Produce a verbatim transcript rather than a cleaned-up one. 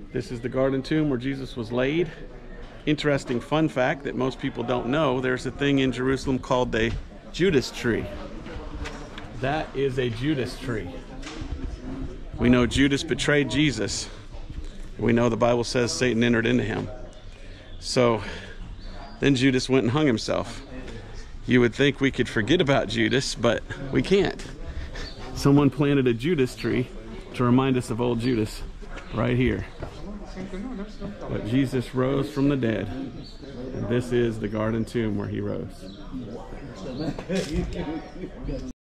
This is the garden tomb where Jesus was laid. Interesting fun fact that most people don't know, there's a thing in Jerusalem called the Judas tree. That is a Judas tree. We know Judas betrayed Jesus. We know the Bible says Satan entered into him. So then Judas went and hung himself. You would think we could forget about Judas, but we can't. Someone planted a Judas tree to remind us of old Judas right here. But Jesus rose from the dead, and this is the garden tomb where he rose.